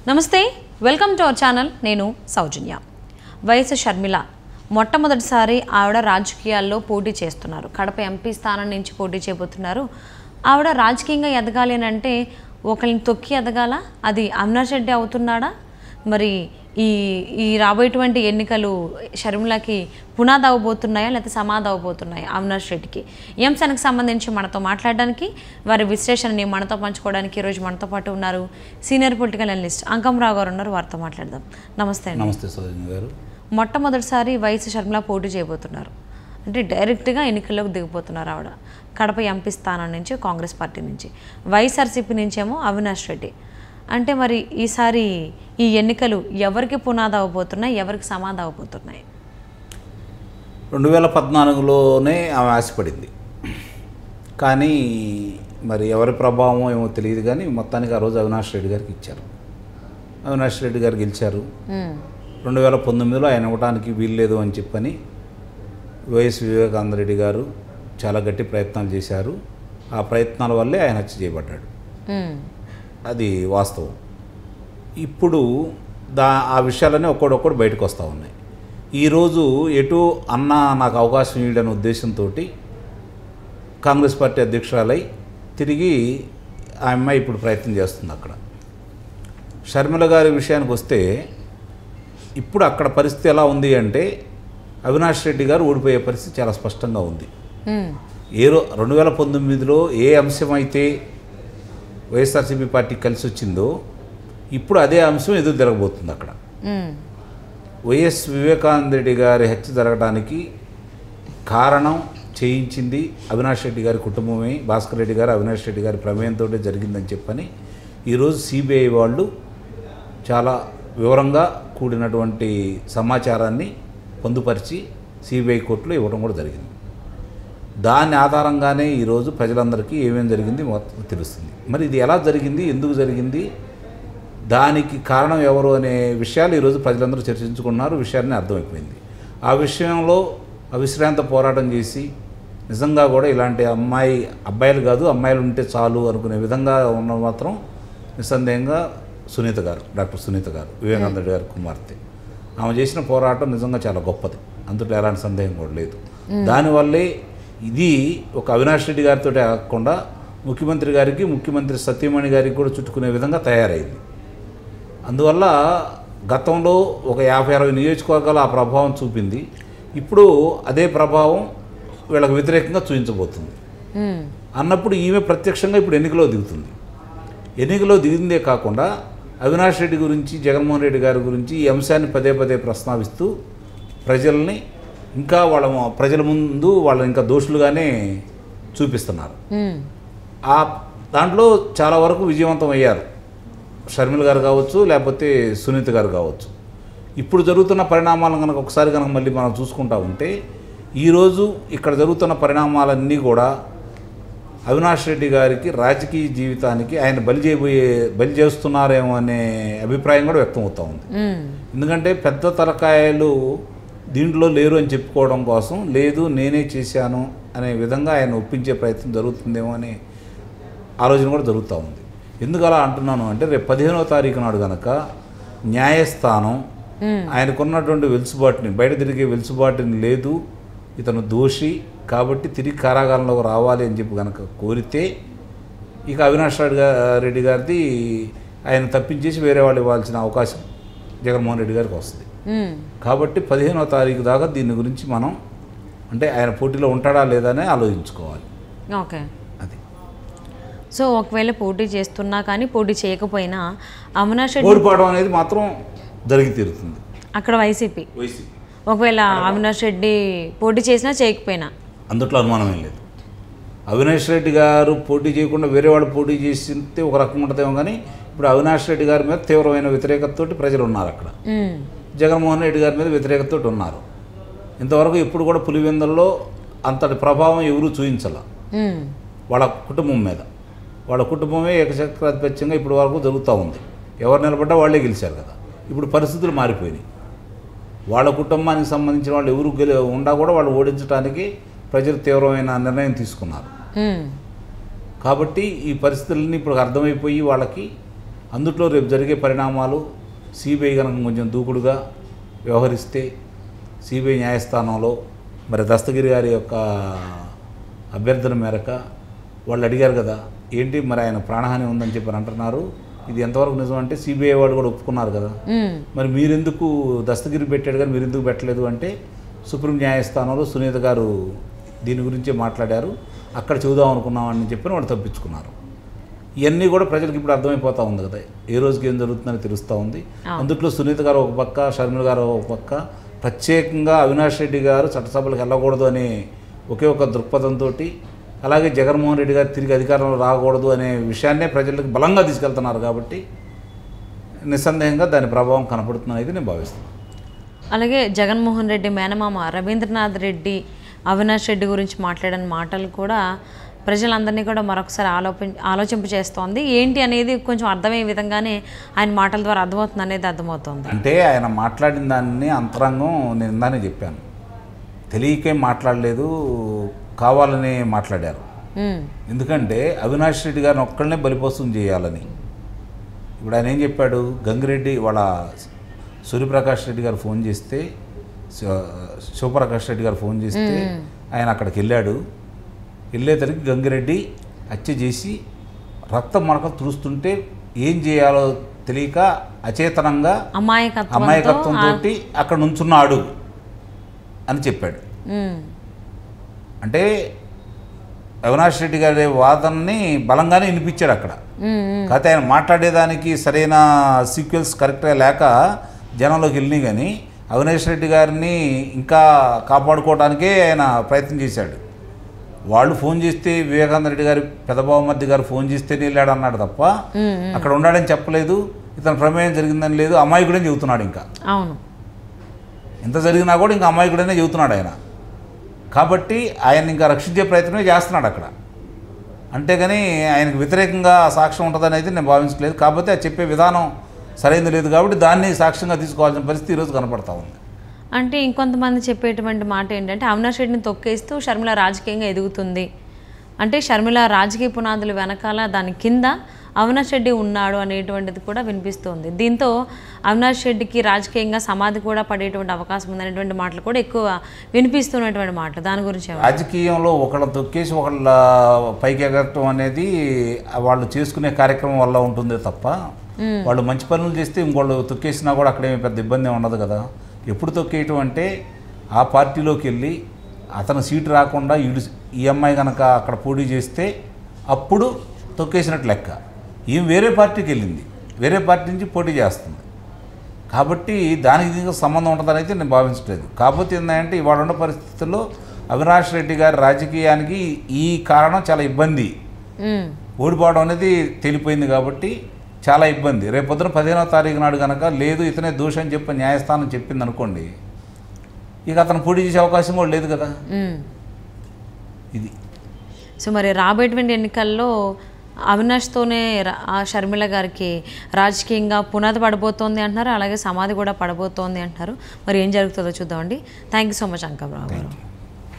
నమస్తే, welcome to our channel. నేను సౌజన్య. YS Sharmila మొట్టమొదటిసారి ఆవిడ రాజకీయాల్లో పోటీ చేస్తున్నారు. కడప ఎంపీ స్థానం నుంచి పోటీ చేయబోతున్నారు. ఆవిడ రాజకీయంగా ఎదగాలి అంటే ఒకరిని తొక్కి ఎదగాల. అది అవినాష్ రెడ్డి అవుతున్నాడా? మరి ఈ రాబోయేటువంటి ఎన్నికలు షర్మిలకి పునాది అవ్వబోతున్నాయా లేకపోతే సమాధి అవ్వబోతున్నాయా అవినాష్ రెడ్డికి? ఈ అంశానికి సంబంధించి మనతో మాట్లాడడానికి, వారి విశ్లేషణని మనతో పంచుకోవడానికి ఈరోజు మనతో పాటు ఉన్నారు సీనియర్ పొలిటికల్ అనలిస్ట్ అంకంరావు గారు ఉన్నారు. వారితో మాట్లాడదాం. నమస్తే అండి. నమస్తే సౌజన్య గారు. మొట్టమొదటిసారి వైఎస్ షర్మిల పోటీ చేయబోతున్నారు. అంటే డైరెక్ట్గా ఎన్నికల్లోకి దిగిపోతున్నారు ఆవిడ. కడప ఎంపీ స్థానం నుంచి కాంగ్రెస్ పార్టీ నుంచి, వైఎస్ఆర్సీపీ నుంచేమో అవినాష్ రెడ్డి. అంటే మరి ఈసారి ఈ ఎన్నికలు ఎవరికి పునాది అవ్వబోతున్నాయి, ఎవరికి సమాధి అవ్వబోతున్నాయి? 2014లోనే ఆమె ఆశపడింది, కానీ మరి ఎవరి ప్రభావం ఏమో తెలియదు. కానీ మొత్తానికి ఆ రోజు అవినాష్ రెడ్డి గారికి ఇచ్చారు. అవినాష్ రెడ్డి గారు గెలిచారు. 2019లో ఆయన ఇవ్వడానికి వీల్లేదు అని చెప్పని వైఎస్ వివేకానంద రెడ్డి గారు చాలా గట్టి ప్రయత్నాలు చేశారు. ఆ ప్రయత్నాల వల్లే ఆయన హత్య చేయబడ్డాడు. అది వాస్తవం. ఇప్పుడు ఆ విషయాలన్నీ ఒక్కొక్కటి బయటకు వస్తూ ఉన్నాయి. ఈరోజు ఎటు అన్న నాకు అవకాశం ఇవ్వడనే ఉద్దేశంతో కాంగ్రెస్ పార్టీ అధ్యక్షురాలై తిరిగి ఆ అమ్మాయి ఇప్పుడు ప్రయత్నం చేస్తుంది. అక్కడ షర్మిల గారి విషయానికి వస్తే ఇప్పుడు అక్కడ పరిస్థితి ఎలా ఉంది అంటే అవినాష్ రెడ్డి గారు ఓడిపోయే పరిస్థితి చాలా స్పష్టంగా ఉంది. 2019లో ఏ అంశం అయితే వైఎస్ఆర్సీపీ పార్టీ కలిసి వచ్చిందో ఇప్పుడు అదే అంశం ఎదురు జరగబోతుంది. అక్కడ వైఎస్ వివేకానంద రెడ్డి గారి హత్య జరగడానికి కారణం చేయించింది అవినాష్ రెడ్డి గారి కుటుంబమే. భాస్కర్ రెడ్డి గారు అవినాష్ రెడ్డి గారి ప్రమేయంతో జరిగిందని చెప్పని ఈరోజు సిబిఐ వాళ్ళు చాలా వివరంగా కూడినటువంటి సమాచారాన్ని పొందుపరిచి సిబిఐ కోర్టులో ఇవ్వడం కూడా జరిగింది. దాని ఆధారంగానే ఈరోజు ప్రజలందరికీ ఏమేమి జరిగింది మొత్తం తెలుస్తుంది. మరి ఇది ఎలా జరిగింది, ఎందుకు జరిగింది, దానికి కారణం ఎవరు అనే విషయాలు ఈరోజు ప్రజలందరూ చర్చించుకున్నారు. విషయాన్ని అర్థమైపోయింది. ఆ విషయంలో అవిశ్రాంత పోరాటం చేసి నిజంగా కూడా ఇలాంటి అబ్బాయిలు కాదు అమ్మాయిలు ఉంటే చాలు అనుకునే విధంగా ఉన్న మాత్రం నిస్సందేహంగా సునీత గారు, డాక్టర్ సునీత గారు, వివేకానంద రెడ్డి గారి కుమార్తె. ఆమె చేసిన పోరాటం నిజంగా చాలా గొప్పది. అందులో ఎలాంటి సందేహం కూడా లేదు. దానివల్లే ఇది ఒక అవినాష్ రెడ్డి గారితో కాకుండా ముఖ్యమంత్రి గారికి, ముఖ్యమంత్రి సత్యమణి గారికి కూడా చుట్టుకునే విధంగా తయారైంది. అందువల్ల గతంలో ఒక 50-60 నియోజకవర్గాలు ఆ ప్రభావం చూపింది. ఇప్పుడు అదే ప్రభావం వీళ్ళకి వ్యతిరేకంగా చూపించబోతుంది. అన్నప్పుడు ఈమె ప్రత్యక్షంగా ఇప్పుడు ఎన్నికలో దిగుతుంది. ఎన్నికలో దిగిందే కాకుండా అవినాష్ రెడ్డి గురించి, జగన్మోహన్ రెడ్డి గారి గురించి ఈ అంశాన్ని పదే పదే ప్రస్తావిస్తూ ప్రజల్ని ఇంకా ప్రజల ముందు వాళ్ళని ఇంకా దోషులుగానే చూపిస్తున్నారు. ఆ దాంట్లో చాలా వరకు విజయవంతం అయ్యారు. షర్మిల గారు కావచ్చు, లేకపోతే సునీత గారు కావచ్చు. ఇప్పుడు జరుగుతున్న పరిణామాలను కనుక మళ్ళీ మనం చూసుకుంటా ఉంటే ఈరోజు ఇక్కడ జరుగుతున్న పరిణామాలన్నీ కూడా అవినాష్ రెడ్డి గారికి రాజకీయ జీవితానికి ఆయన బలి చేస్తున్నారేమో అనే అభిప్రాయం కూడా వ్యక్తం అవుతూ ఉంది. ఎందుకంటే పెద్ద తలకాయలు దీంట్లో లేరు అని చెప్పుకోవడం కోసం, లేదు నేనే చేశాను అనే విధంగా ఆయన ఒప్పించే ప్రయత్నం జరుగుతుందేమో అనే ఆలోచన కూడా జరుగుతూ ఉంది. ఎందుకు అలా అంటున్నాను అంటే రేపు 15వ తారీఖు నాడు కనుక న్యాయస్థానం ఆయనకున్నటువంటి వెలుసుబాటుని, బయట తిరిగే వెలుసుబాటుని లేదు, ఇతను దోషి కాబట్టి తిరిగి కారాగారంలోకి రావాలి అని చెప్పి కనుక కోరితే ఇక అవినాష్ రెడ్డి గారిది ఆయన తప్పించేసి వేరే వాళ్ళు ఇవ్వాల్సిన అవకాశం జగన్మోహన్ రెడ్డి గారికి వస్తుంది. కాబట్టి 15వ తారీఖు దాకా దీని గురించి మనం అంటే ఆయన పోటీలో ఉంటాడా లేదా అని ఆలోచించుకోవాలి. ఓకే, అది సో ఒకవేళ పోటీ చేస్తున్నా కానీ పోటీ చేయకపోయినా అవినాష్ రెడ్డి ఓడిపోవడం అనేది మాత్రం జరిగి తీరుతుంది. అక్కడ వైసీపీ ఒకవేళ అవినాష్ రెడ్డి పోటీ చేసినా చేయకపోయినా అందుట్లో అనుమానమేం లేదు. అవినాష్ రెడ్డి గారు పోటీ చేయకుండా వేరే వాళ్ళు పోటీ చేస్తే ఒక రకం ఉంటుందేమో, కానీ ఇప్పుడు అవినాష్ రెడ్డి గారి మీద తీవ్రమైన వ్యతిరేకతతోటి ప్రజలు ఉన్నారు. అక్కడ జగన్మోహన్ రెడ్డి గారి మీద వ్యతిరేకతతోటి ఉన్నారు. ఇంతవరకు ఎప్పుడు కూడా పులివెందుల్లో అంతటి ప్రభావం ఎవరూ చూపించాల వాళ్ళ కుటుంబం మీద. వాళ్ళ కుటుంబమే ఏకచక్రాధిపత్యంగా ఇప్పటి వరకు జరుగుతూ ఉంది. ఎవరు నిలబడ్డా వాళ్ళే గెలిచారు కదా. ఇప్పుడు పరిస్థితులు మారిపోయినాయి. వాళ్ళ కుటుంబానికి సంబంధించిన వాళ్ళు ఎవరు ఉండా కూడా వాళ్ళు ఓడించడానికి ప్రజలు తీవ్రమైన నిర్ణయం తీసుకున్నారు. కాబట్టి ఈ పరిస్థితులన్నీ ఇప్పుడు అర్థమైపోయి వాళ్ళకి అందుట్లో రేపు జరిగే పరిణామాలు సిబిఐ కనుక కొంచెం దూకుడుగా వ్యవహరిస్తే సిబిఐ న్యాయస్థానంలో మరి దస్తగిరి గారి యొక్క అభ్యర్థన మేరకు వాళ్ళు అడిగారు కదా, ఏంటి మరి ఆయన ప్రాణహాని ఉందని చెప్పి అంటున్నారు, ఇది ఎంతవరకు నిజం అంటే సిబిఐ వాళ్ళు కూడా ఒప్పుకున్నారు కదా, మరి మీరెందుకు దస్తగిరి పెట్టాడు కానీ మీరు ఎందుకు పెట్టలేదు అంటే సుప్రీం న్యాయస్థానంలో సునీత గారు దీని గురించే మాట్లాడారు, అక్కడ చూద్దాం అనుకున్నామని చెప్పి వాళ్ళు తప్పించుకున్నారు. ఇవన్నీ కూడా ప్రజలకు ఇప్పుడు అర్థమైపోతూ ఉంది కదా, ఏ రోజుకి ఏం జరుగుతుందని తెలుస్తూ ఉంది. అందుట్లో సునీత గారు ఒక పక్క, షర్మిల గారు ఒక పక్క ప్రత్యేకంగా అవినాష్ రెడ్డి గారు చట్టసభలకు వెళ్ళకూడదు అనే ఒకే ఒక దృక్పథంతో, అలాగే జగన్మోహన్ రెడ్డి గారు తిరిగి అధికారంలో రాకూడదు అనే విషయాన్నే ప్రజలకు బలంగా తీసుకెళ్తున్నారు. కాబట్టి నిస్సందేహంగా దాని ప్రభావం కనపడుతుందనేది నేను భావిస్తున్నాను. అలాగే జగన్మోహన్ రెడ్డి మేనమామ రవీంద్రనాథ్ రెడ్డి అవినాష్ రెడ్డి గురించి మాట్లాడిన మాటలు కూడా ప్రజలందరినీ కూడా మరొకసారి ఆలోచింప చేస్తోంది. ఏంటి అనేది కొంచెం అర్థమయ్యే విధంగానే ఆయన మాటల ద్వారా అర్థమవుతుంది అనేది అర్థమవుతుంది. అంటే ఆయన మాట్లాడిన దాన్ని అంతరంగం నేను ఇందానే చెప్పాను, తెలియకేం మాట్లాడలేదు, కావాలని మాట్లాడారు. ఎందుకంటే అవినాష్ రెడ్డి గారిని ఒక్కళ్ళనే బలిపోసం చేయాలని. ఇప్పుడు ఆయన ఏం చెప్పాడు, గంగిరెడ్డి వాళ్ళ సూర్యప్రకాష్ రెడ్డి గారు ఫోన్ చేస్తే, శివప్రకాష్ రెడ్డి గారు ఫోన్ చేస్తే ఆయన అక్కడికి వెళ్ళేసరికి గంగిరెడ్డి హత్య చేసి రక్తం మరకలు తుడుస్తుంటే ఏం చేయాలో తెలియక అచేతనంగా అమాయకత్వంతో అక్కడ నుంచున్నాడు అని చెప్పాడు. అంటే అవినాష్ రెడ్డి గారి వాదనని బలంగానే వినిపించాడు అక్కడ. కాకపోతే ఆయన మాట్లాడేదానికి సరైన సీక్వెన్స్ కరెక్ట్గా లేక జనంలోకి వెళ్ళినాయి, కానీ అవినాష్ రెడ్డి గారిని ఇంకా కాపాడుకోవడానికే ఆయన ప్రయత్నం చేశాడు. వాళ్ళు ఫోన్ చేస్తే వివేకానంద రెడ్డి గారి పెదబావమర్ది గారు ఫోన్ చేస్తేనే వెళ్ళాడు అన్నాడు తప్ప అక్కడ ఉన్నాడని చెప్పలేదు, ఇతను ప్రమేయం జరిగిందని లేదు, అమాయకుడని చెబుతున్నాడు. ఇంకా అవును, ఎంత జరిగినా కూడా ఇంకా అమాయకుడనే చెబుతున్నాడు ఆయన. కాబట్టి ఆయన ఇంకా రక్షించే ప్రయత్నమే చేస్తున్నాడు అక్కడ. అంతేగాని ఆయనకు వ్యతిరేకంగా సాక్ష్యం ఉంటుందని అయితే నేను భావించలేదు. కాకపోతే అది చెప్పే విధానం సరైనది లేదు కాబట్టి దాన్ని సాక్ష్యంగా తీసుకోవాల్సిన పరిస్థితి ఈరోజు కనపడతా ఉంది. అంటే ఇంకొంతమంది చెప్పేటువంటి మాట ఏంటంటే అవినాష్ రెడ్డిని తొక్కేస్తూ షర్మిల రాజకీయంగా ఎదుగుతుంది అంటే షర్మిల రాజకీయ పునాదులు వెనకాల దాని కింద అవినాష్ రెడ్డి ఉన్నాడు అనేటువంటిది కూడా వినిపిస్తుంది. దీంతో అవినాష్ రెడ్డికి రాజకీయంగా సమాధి కూడా పడేటువంటి అవకాశం ఉందనేటువంటి మాటలు కూడా ఎక్కువ వినిపిస్తున్నటువంటి మాటలు. దాని గురించి రాజకీయంలో ఒకళ్ళ తొక్కేసి ఒకళ్ళ పైకి ఎగరటం అనేది వాళ్ళు చేసుకునే కార్యక్రమం వల్ల ఉంటుందే తప్ప వాళ్ళు మంచి పనులు చేస్తే ఇంకోళ్ళు తొక్కేసినా కూడా అక్కడేమీ పెద్ద ఇబ్బంది ఉండదు కదా. ఎప్పుడు తొక్కేయటం అంటే ఆ పార్టీలోకి వెళ్ళి అతను సీటు రాకుండా ఈ అమ్మాయి కనుక అక్కడ పోటీ చేస్తే అప్పుడు తొక్కేసినట్టు లెక్క. ఈమె వేరే పార్టీకి వెళ్ళింది, వేరే పార్టీ నుంచి పోటీ చేస్తుంది కాబట్టి దానికి దీనికి సంబంధం ఉంటుందని అయితే నేను భావించలేదు. కాకపోతే ఏంటంటే ఇవాళ ఉన్న పరిస్థితుల్లో అవినాష్ రెడ్డి గారి రాజకీయానికి ఈ కారణం చాలా ఇబ్బంది. ఓడిపోవడం అనేది తెలిపోయింది కాబట్టి చాలా ఇబ్బంది. రేపొద్దున 15వ తారీఖు నాడు కనుక లేదు ఇతనే దోషం అని చెప్పి న్యాయస్థానం చెప్పింది అనుకోండి, ఇక అతను పోటీ చేసే అవకాశం కూడా లేదు కదా. ఇది సో మరి రాబోయేటువంటి ఎన్నికల్లో అవినాష్తోనే షర్మిల గారికి రాజకీయంగా పునాది పడబోతోంది అంటున్నారు, అలాగే సమాధి కూడా పడబోతోంది అంటున్నారు. మరి ఏం జరుగుతుందో చూద్దామండి. Thank you so much Ankamrao గారు.